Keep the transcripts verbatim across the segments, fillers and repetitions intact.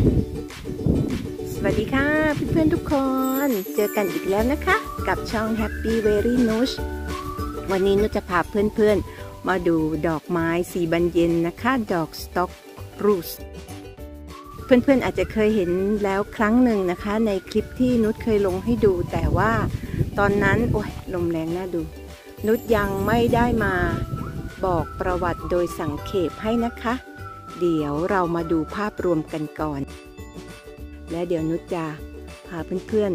สวัสดีค่ะเพื่อนๆทุกคนเจอกันอีกแล้วนะคะกับช่อง Happy Very Nush วันนี้นุชจะพาเพื่อนๆมาดูดอกไม้สีบานเย็นนะคะดอกสต็อกรูสเพื่อนๆอาจจะเคยเห็นแล้วครั้งหนึ่งนะคะในคลิปที่นุชเคยลงให้ดูแต่ว่าตอนนั้นโอ้ยลมแรงน่าดูนุชยังไม่ได้มาบอกประวัติโดยสังเขปให้นะคะเดี๋ยวเรามาดูภาพรวมกันก่อนและเดี๋ยวนุชจะพาเพื่อน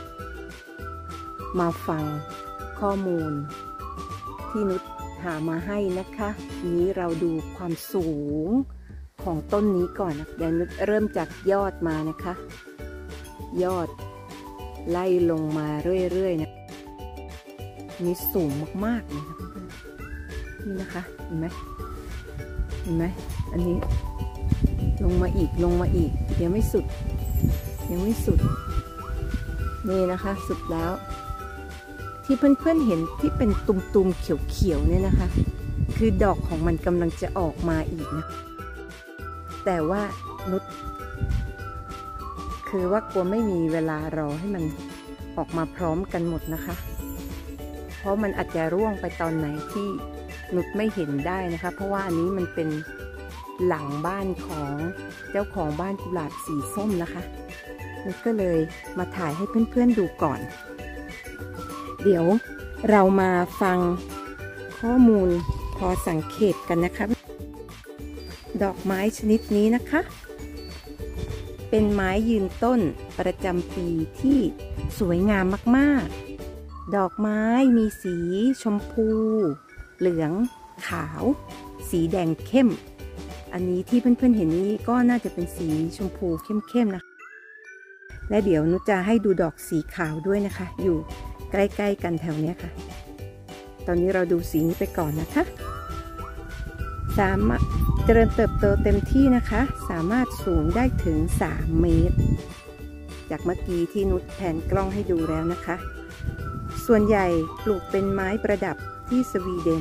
ๆมาฟังข้อมูลที่นุชหามาให้นะคะนี้เราดูความสูงของต้นนี้ก่อนนะเดี๋ยวนุชเริ่มจากยอดมานะคะยอดไล่ลงมาเรื่อยๆนะนี่สูงมากๆเลยนะเพื่อนๆนี่นะคะเห็นไหมเห็นไหมอันนี้ลงมาอีกลงมาอีกเดี๋ยวไม่สุดยังไม่สุดนี่นะคะสุดแล้วที่เพื่อนๆเห็นที่เป็นตุ่มๆเขียวๆเนี่ยนะคะคือดอกของมันกำลังจะออกมาอีกนะแต่ว่านุชคือว่ากลัวไม่มีเวลารอให้มันออกมาพร้อมกันหมดนะคะเพราะมันอาจจะร่วงไปตอนไหนที่นุชไม่เห็นได้นะคะเพราะว่าอันนี้มันเป็นหลังบ้านของเจ้าของบ้านกุหลาบสีส้มนะคะนุชก็เลยมาถ่ายให้เพื่อนๆดูก่อนเดี๋ยวเรามาฟังข้อมูลพอสังเกตกันนะคะดอกไม้ชนิดนี้นะคะเป็นไม้ยืนต้นประจำปีที่สวยงามมากๆดอกไม้มีสีชมพูเหลืองขาวสีแดงเข้มอันนี้ที่เพื่อนๆเห็นนี้ก็น่าจะเป็นสีชมพูเข้มๆนะคะและเดี๋ยวนุชจะให้ดูดอกสีขาวด้วยนะคะอยู่ใกล้ๆกันแถวนี้ค่ะตอนนี้เราดูสีนี้ไปก่อนนะคะสามารถเจริญเติบโตเต็มที่นะคะสามารถสูงได้ถึงสามเมตรจากเมื่อกี้ที่นุชแผนกล้องให้ดูแล้วนะคะส่วนใหญ่ปลูกเป็นไม้ประดับที่สวีเดน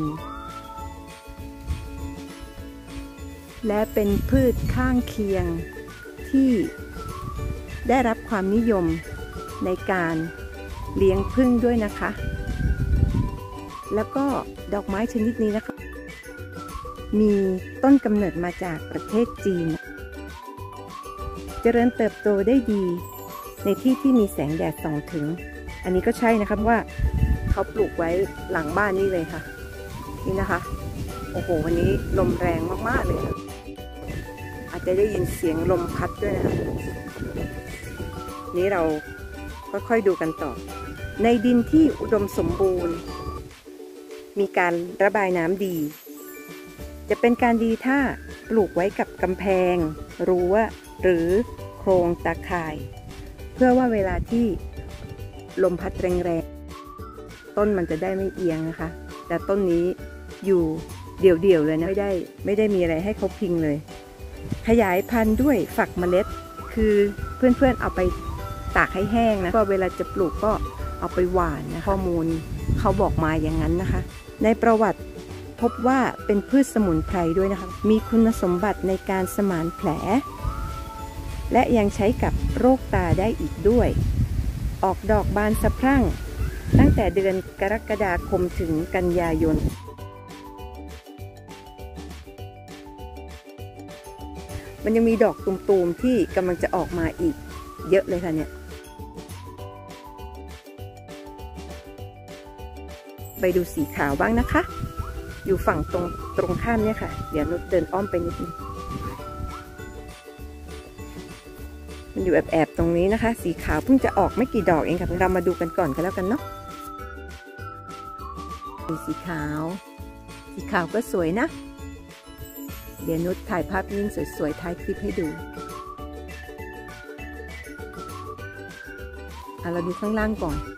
และเป็นพืชข้างเคียงที่ได้รับความนิยมในการเลี้ยงผึ้งด้วยนะคะแล้วก็ดอกไม้ชนิดนี้นะคะมีต้นกำเนิดมาจากประเทศจีนเจริญเติบโตได้ดีในที่ที่มีแสงแดดส่องถึงอันนี้ก็ใช่นะครับว่าเขาปลูกไว้หลังบ้านนี่เลยค่ะนี่นะคะโอ้โหวันนี้ลมแรงมากๆเลยค่ะอาจจะได้ยินเสียงลมพัดด้วยนะคะนี้เราค่อยๆดูกันต่อในดินที่อุดมสมบูรณ์มีการระบายน้ำดีจะเป็นการดีถ้าปลูกไว้กับกำแพงรั้วหรือโครงตาข่ายเพื่อว่าเวลาที่ลมพัดแรงๆต้นมันจะได้ไม่เอียงนะคะแต่ต้นนี้อยู่เดี่ยวๆเลยนะไม่ได้ไม่ได้มีอะไรให้เขาพิงเลยขยายพันธุ์ด้วยฝักเมล็ดคือเพื่อนๆเอาไปตากให้แห้งนะก็เวลาจะปลูกก็เอาไปหว่านนะข้อมูลเขาบอกมาอย่างนั้นนะคะในประวัติพบว่าเป็นพืชสมุนไพรด้วยนะคะมีคุณสมบัติในการสมานแผลและยังใช้กับโรคตาได้อีกด้วยออกดอกบานสะพรั่งตั้งแต่เดือนกรกฎาคมถึงกันยายนมันยังมีดอกตุ่มๆที่กำลังจะออกมาอีกเยอะเลยค่ะเนี่ยไปดูสีขาวบ้างนะคะอยู่ฝั่งตรงตรงข้ามเนี่ยค่ะเดี๋ยวนุชเดินอ้อมไปนิดนึงมันอยู่แอบๆตรงนี้นะคะสีขาวเพิ่งจะออกไม่กี่ดอกเองค่ะเรามาดูกันก่อนกันแล้วกันเนาะสีขาวสีขาวก็สวยนะเดี๋ยวนุชถ่ายภาพนิ่งสวยๆท้ายคลิปให้ดูอ่ะเราดูข้างล่างก่อน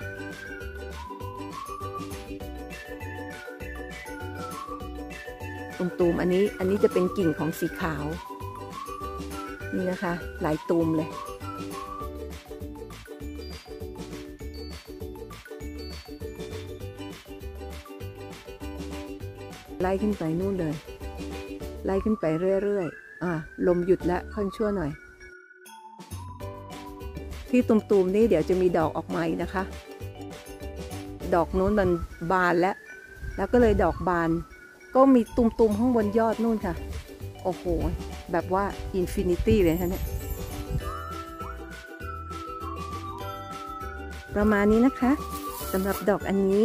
ตูมๆอันนี้อันนี้จะเป็นกิ่งของสีขาวนี่นะคะหลายตูมเลยไล่ขึ้นไปนู่นเลยไล่ขึ้นไปเรื่อยๆอ่ะลมหยุดแล้วค่อยชั่วหน่อยที่ตุ่มๆนี่เดี๋ยวจะมีดอกออกมาอีกนะคะดอกนู้นมันบานแล้วแล้วก็เลยดอกบานก็มีตุ่มๆข้างบนยอดนู่นค่ะโอ้โหแบบว่าอินฟินิตี้เลยนะเนี่ยประมาณนี้นะคะสำหรับดอกอันนี้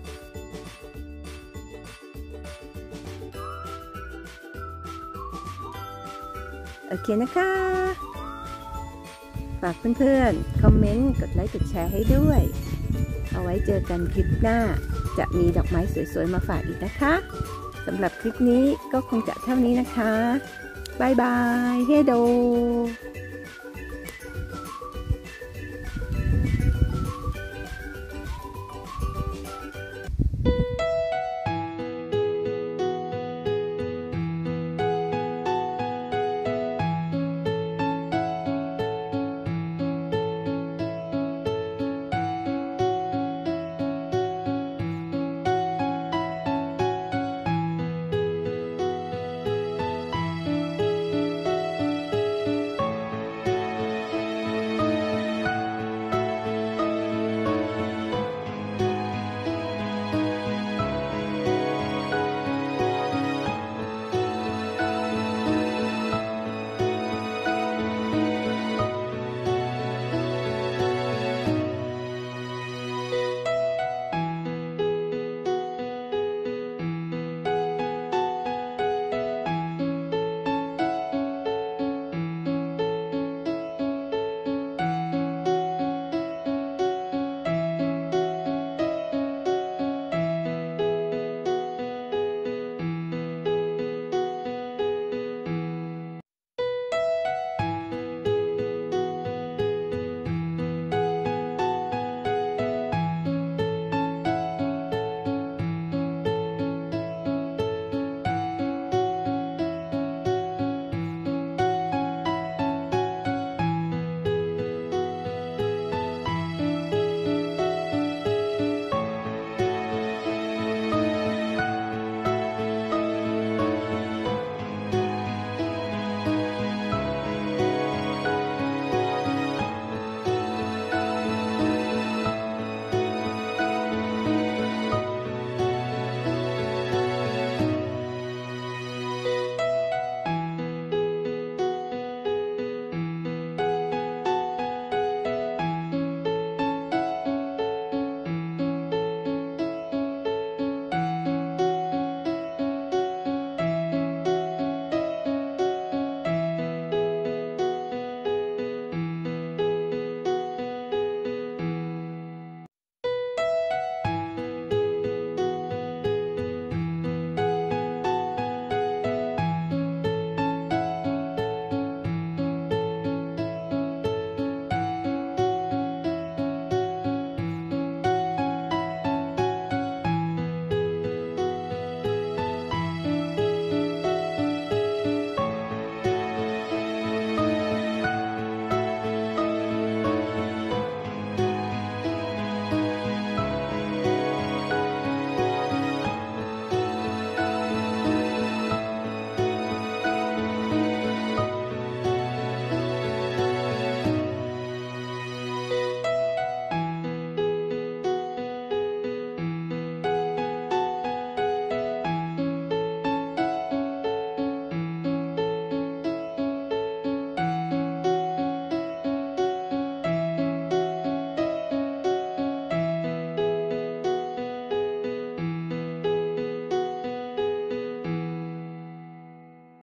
โอเคนะคะฝากเพื่อนๆคอมเมนต์กดไลค์กดแชร์ให้ด้วยเอาไว้เจอกันคลิปหน้าจะมีดอกไม้สวยๆมาฝากอีกนะคะสำหรับคลิปนี้ก็คงจะเท่านี้นะคะบ๊ายบายเฮโด